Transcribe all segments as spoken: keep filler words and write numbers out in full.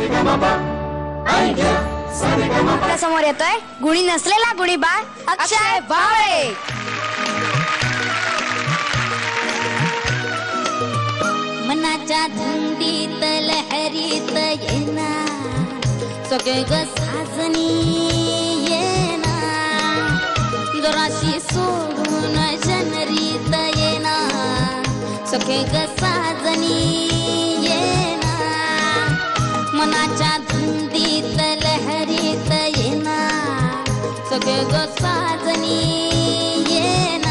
आपल्या समोर येतोय गुणी नसलेला गुणी बाळ अक्षय भावळे. मनाच्या धुंदीत लहरीत येना सगळे ग साजनी येना जराशी सोडून जनरीत येना सगळे ग साजनी येना मनाच्या धुंदीत लहरीत येना सगळे ग साजनी येना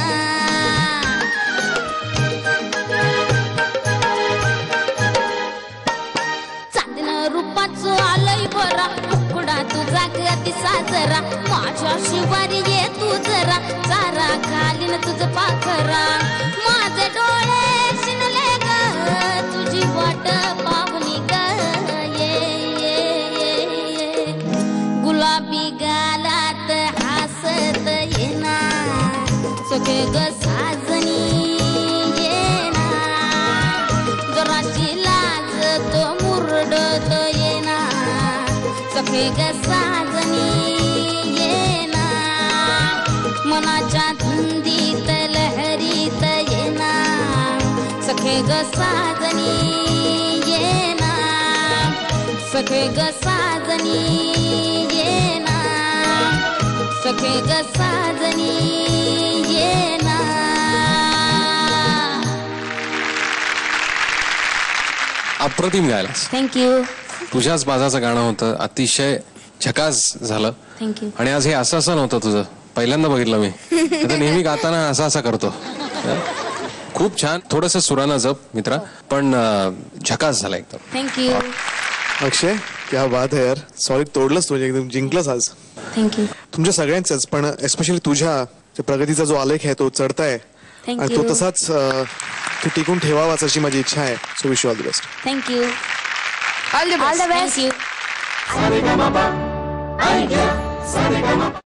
रूपाचं आलंय बरा तुकडा तुझा गती साजरा माझ्या शिवारी ये तू जरा चारा घालीन तुझं पाखरा माझे डोळे शिनले ग तुझी वाट पाहुनी ग ये ये ये गुलाबी गालात हसत येना सगळे ग साजनी येना जराशी लाज तो मुरडत येना सगळे ग साजनी येना मनाच्या धुंदीत लहरीत येना सगळे ग साजनी येना सगळे ग साजनी येना सगळे ग साजनी येना. अप्रतिम गायलास. थँक्यू. तुझ्याच बाजाचं गाणं होतं, अतिशय झकास झालं. थँक्यू. आणि आज हे असं असं नव्हतं तुझं, पहिल्यांदा बघितलं मी. आता नेहमी गाताना असा असा करतो. खूप छान. थोडंसं सुरानं जप मित्रा, पण झकास झाला एकदम. थँक्यू. अक्षय क्या बात है यार. सॉरी तोडलंच तुझे, एकदम जिंकलंच आज. थँक्यू. तुमच्या सगळ्यांचंच, पण एस्पेशली तुझ्या प्रगतीचा जो आलेख आहे तो चढताय आणि तो तसाच तो टिकून ठेवावाच अशी माझी इच्छा आहे. So wish you all the best. Thank you. All the best. Thank you.